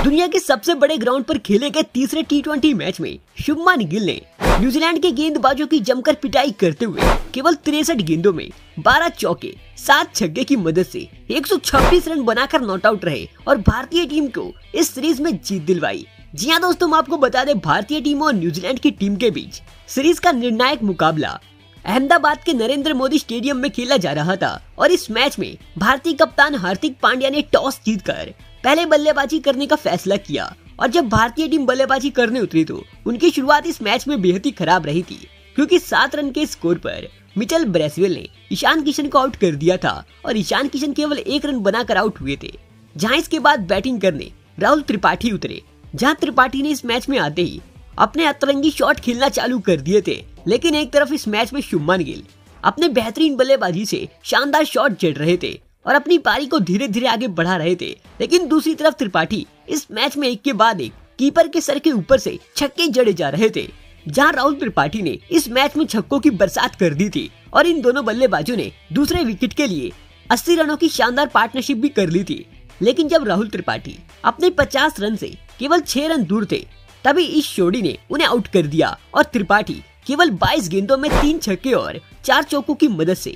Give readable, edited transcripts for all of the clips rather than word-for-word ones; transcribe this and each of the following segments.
दुनिया के सबसे बड़े ग्राउंड पर खेले गए तीसरे टी20 मैच में शुभमन गिल ने न्यूजीलैंड के गेंदबाजों की जमकर पिटाई करते हुए केवल 63 गेंदों में 12 चौके 7 छक्के की मदद से 126 रन बनाकर नॉट आउट रहे और भारतीय टीम को इस सीरीज में जीत दिलवाई। जी हाँ दोस्तों, हम आपको बता दें, भारतीय टीम और न्यूजीलैंड की टीम के बीच सीरीज का निर्णायक मुकाबला अहमदाबाद के नरेंद्र मोदी स्टेडियम में खेला जा रहा था और इस मैच में भारतीय कप्तान हार्दिक पांड्या ने टॉस जीतकर पहले बल्लेबाजी करने का फैसला किया और जब भारतीय टीम बल्लेबाजी करने उतरी तो उनकी शुरुआत इस मैच में बेहद ही खराब रही थी, क्योंकि 7 रन के स्कोर पर मिचेल ब्रेसवेल ने ईशान किशन को आउट कर दिया था और ईशान किशन केवल 1 रन बनाकर आउट हुए थे। जहां इसके बाद बैटिंग करने राहुल त्रिपाठी उतरे, जहां त्रिपाठी ने इस मैच में आते ही अपने अतरंगी शॉट खेलना चालू कर दिए थे। लेकिन एक तरफ इस मैच में शुभमन गिल अपने बेहतरीन बल्लेबाजी से शानदार शॉट जड़ रहे थे और अपनी पारी को धीरे धीरे आगे बढ़ा रहे थे, लेकिन दूसरी तरफ त्रिपाठी इस मैच में एक के बाद एक कीपर के सर के ऊपर से छक्के जड़े जा रहे थे। जहां राहुल त्रिपाठी ने इस मैच में छक्कों की बरसात कर दी थी और इन दोनों बल्लेबाजों ने दूसरे विकेट के लिए 80 रनों की शानदार पार्टनरशिप भी कर ली थी। लेकिन जब राहुल त्रिपाठी अपने 50 रन से केवल 6 रन दूर थे, तभी इस जोड़ी ने उन्हें आउट कर दिया और त्रिपाठी केवल 22 गेंदों में 3 छक्के और 4 चौकों की मदद से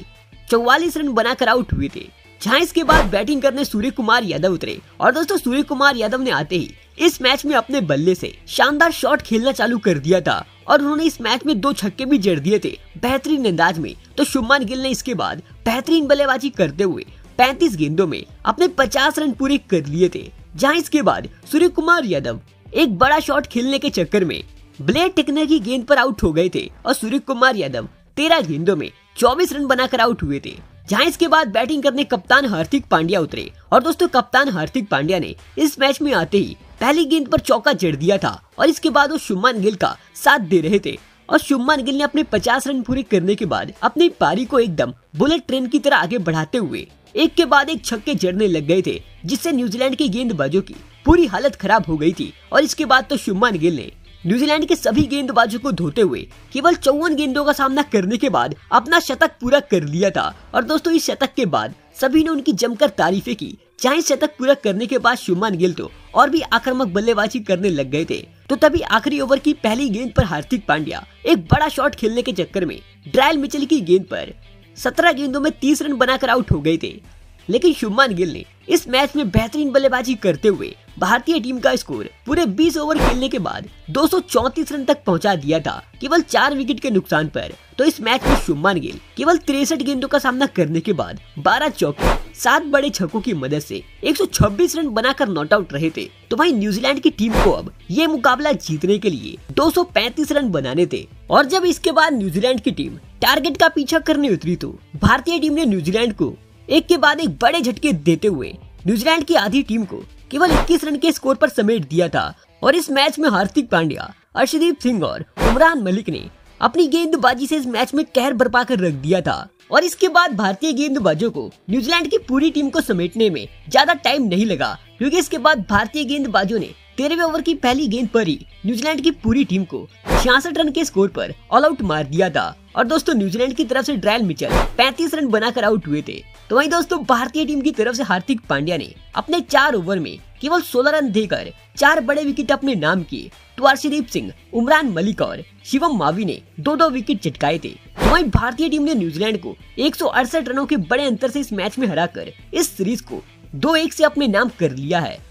44 रन बनाकर आउट हुए थे। जहां इसके बाद बैटिंग करने सूर्य कुमार यादव उतरे और दोस्तों सूर्य कुमार यादव ने आते ही इस मैच में अपने बल्ले से शानदार शॉट खेलना चालू कर दिया था और उन्होंने इस मैच में 2 छक्के भी जड़ दिए थे बेहतरीन अंदाज में। तो शुभमन गिल ने इसके बाद बेहतरीन बल्लेबाजी करते हुए 35 गेंदों में अपने 50 रन पूरे कर लिए थे। जहां इसके बाद सूर्य कुमार यादव एक बड़ा शॉट खेलने के चक्कर में ब्लेड टेक्नर की गेंद पर आउट हो गए थे और सूर्य कुमार यादव 13 गेंदों में 24 रन बनाकर आउट हुए थे। जहां इसके बाद बैटिंग करने कप्तान हार्दिक पांड्या उतरे और दोस्तों कप्तान हार्दिक पांड्या ने इस मैच में आते ही पहली गेंद पर चौका जड़ दिया था और इसके बाद वो शुभमन गिल का साथ दे रहे थे और शुभमन गिल ने अपने 50 रन पूरे करने के बाद अपनी पारी को एकदम बुलेट ट्रेन की तरह आगे बढ़ाते हुए एक के बाद एक छक्के जड़ने लग गए थे, जिससे न्यूजीलैंड के गेंदबाजों की पूरी हालत खराब हो गई थी। और इसके बाद तो शुभमन गिल ने न्यूजीलैंड के सभी गेंदबाजों को धोते हुए केवल 54 गेंदों का सामना करने के बाद अपना शतक पूरा कर लिया था। और दोस्तों इस शतक के बाद सभी ने उनकी जमकर तारीफें की। जहां शतक पूरा करने के बाद शुभमन गिल तो और भी आक्रामक बल्लेबाजी करने लग गए थे। तो तभी आखिरी ओवर की पहली गेंद पर हार्दिक पांड्या एक बड़ा शॉट खेलने के चक्कर में ड्रायल मिचेल की गेंद पर 17 गेंदों में 30 रन बनाकर आउट हो गए थे। लेकिन शुभमन गिल ने इस मैच में बेहतरीन बल्लेबाजी करते हुए भारतीय टीम का स्कोर पूरे 20 ओवर खेलने के बाद 234 रन तक पहुंचा दिया था, केवल 4 विकेट के नुकसान पर। तो इस मैच में शुभमन गिल केवल 63 गेंदों का सामना करने के बाद 12 चौके 7 बड़े छक्कों की मदद से 126 रन बनाकर नॉट आउट रहे थे। तो वहीं न्यूजीलैंड की टीम को अब ये मुकाबला जीतने के लिए 235 रन बनाने थे। और जब इसके बाद न्यूजीलैंड की टीम टारगेट का पीछा करने उतरी तो भारतीय टीम ने न्यूजीलैंड को एक के बाद एक बड़े झटके देते हुए न्यूजीलैंड की आधी टीम को केवल 21 रन के स्कोर पर समेट दिया था। और इस मैच में हार्दिक पांड्या, अर्शदीप सिंह और उमरान मलिक ने अपनी गेंदबाजी से इस मैच में कहर बरपा कर रख दिया था। और इसके बाद भारतीय गेंदबाजों को न्यूजीलैंड की पूरी टीम को समेटने में ज्यादा टाइम नहीं लगा, क्योंकि इसके बाद भारतीय गेंदबाजों ने 13वें ओवर की पहली गेंद पर ही न्यूजीलैंड की पूरी टीम को 66 रन के स्कोर पर ऑल आउट मार दिया था। और दोस्तों न्यूजीलैंड की तरफ से ड्रायल मिचेल 35 रन बनाकर आउट हुए थे। तो वहीं दोस्तों भारतीय टीम की तरफ से हार्दिक पांड्या ने अपने 4 ओवर में केवल 16 रन देकर 4 बड़े विकेट अपने नाम किए। तो अर्शदीप सिंह, उमरान मलिक और शिवम मावी ने 2-2 विकेट चटकाए थे। तो वहीं भारतीय टीम ने न्यूजीलैंड को 168 रनों के बड़े अंतर से इस मैच में हराकर इस सीरीज को 2-1 से अपने नाम कर लिया है।